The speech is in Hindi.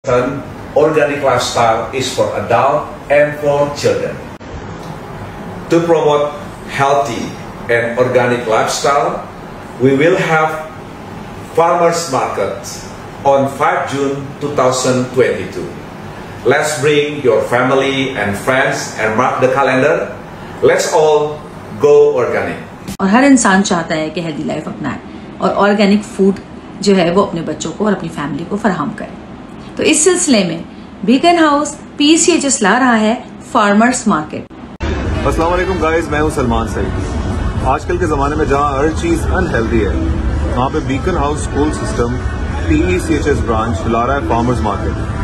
Organic lifestyle is for adults and for children. To promote healthy and organic lifestyle, we will have farmers markets on 5 June 2022. Let's bring your family and friends and mark the calendar. Let's all go organic. और हर इंसान चाहता है कि हेल्दी लाइफ अपनाए और ऑर्गेनिक फूड जो है वो अपने बच्चों को और अपनी फैमिली को फराहम करे। तो इस सिलसिले में बीकन हाउस PCHS ला रहा है फार्मर्स मार्केट। अस्सलाम वालेकुम गाइस, मैं हूं सलमान सईद। आजकल के ज़माने में जहां हर चीज़ अनहेल्दी है, वहां पे Beaconhouse school system PCHS branch ला रहा है फार्मर्स मार्केट।